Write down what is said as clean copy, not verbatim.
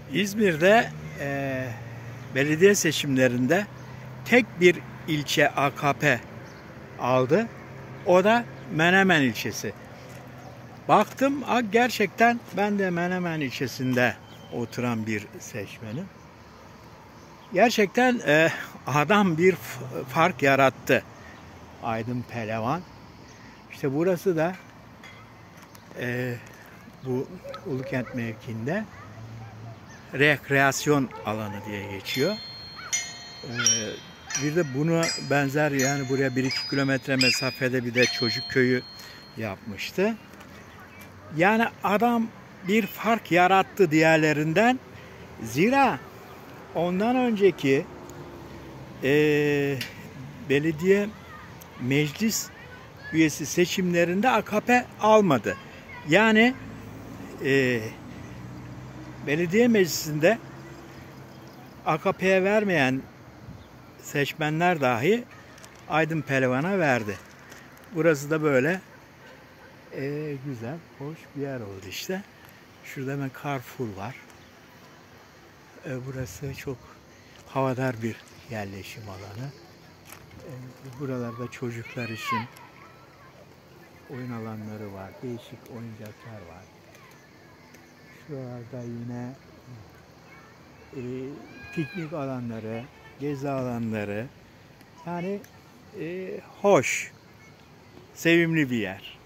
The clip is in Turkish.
İzmir'de belediye seçimlerinde tek bir ilçe AKP aldı. O da Menemen ilçesi. Baktım gerçekten ben de Menemen ilçesinde oturan bir seçmenim. Gerçekten adam bir fark yarattı. Aydın Pelevan. İşte burası da bu Ulukent mevkiinde rekreasyon alanı diye geçiyor. Bir de buna benzer, yani buraya 1-2 kilometre mesafede bir de çocuk köyü yapmıştı. Yani adam bir fark yarattı diğerlerinden. Zira ondan önceki belediye meclis üyesi seçimlerinde AKP almadı. Yani belediye meclisinde AKP'ye vermeyen seçmenler dahi Aydın Pelevan'a verdi. Burası da böyle güzel, hoş bir yer oldu işte. Şurada hemen Carrefour var. Burası çok havadar bir yerleşim alanı. Buralarda çocuklar için oyun alanları var, değişik oyuncaklar var. Şuralarda yine piknik alanları, gezi alanları, yani hoş, sevimli bir yer.